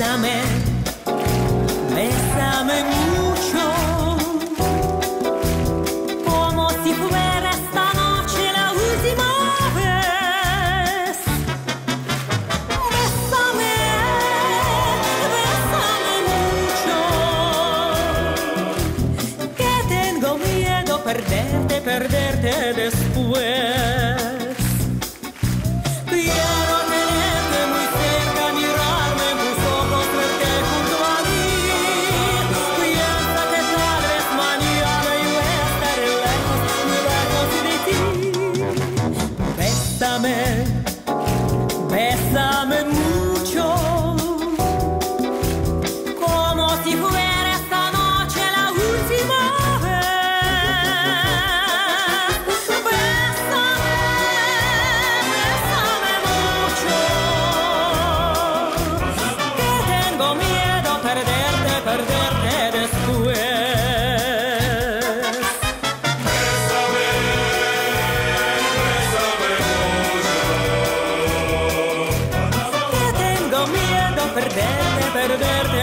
Bésame, bésame mucho, como si fuera esta noche la última vez. Bésame, bésame mucho, que tengo miedo perderte, perderte después. Quiero tenerte muy cerca, mirarme en tus ojos, verte junto a mí. Piensa que tal vez mañana yo estaré lejos, muy lejos de ti. Bésame, bésame mucho, como si fuera esta noche la última vez. Bésame, bésame mucho, que tengo miedo perderte, perderte después. Que tengo miedo perderte, perderte